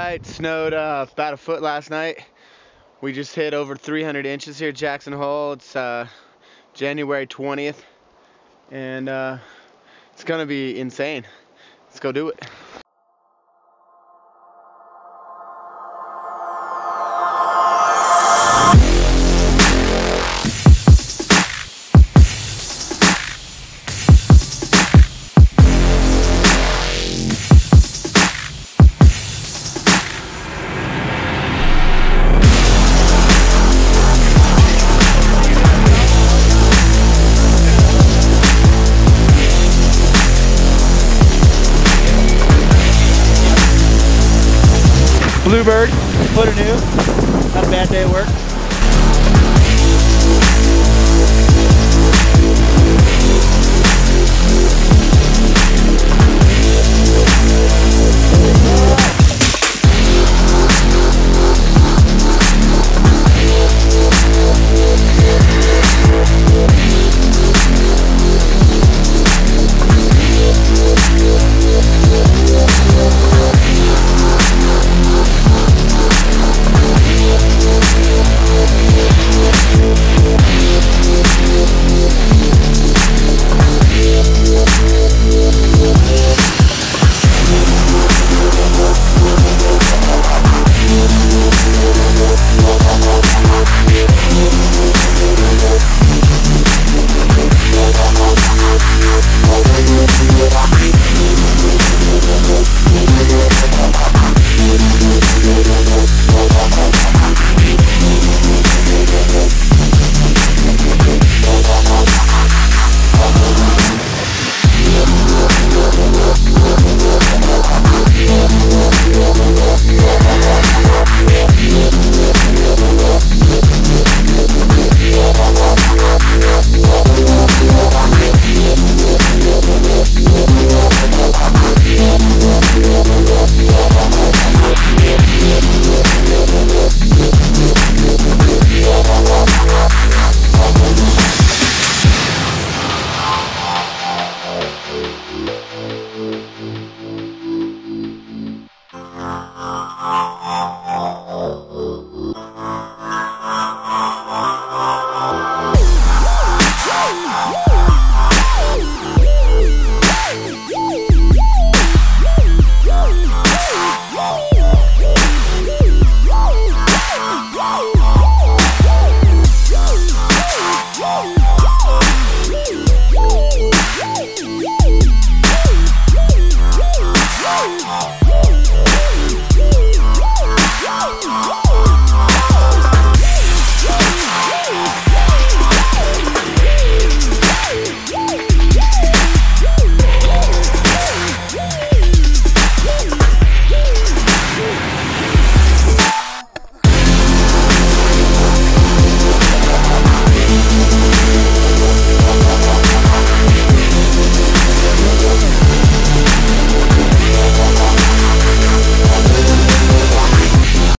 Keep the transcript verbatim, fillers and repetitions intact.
light. Snowed uh, about a foot last night. We just hit over three hundred inches here at Jackson Hole. It's uh, January twentieth, and uh, it's gonna be insane. Let's go do it. Bluebird, foot anew. Not a bad day of work.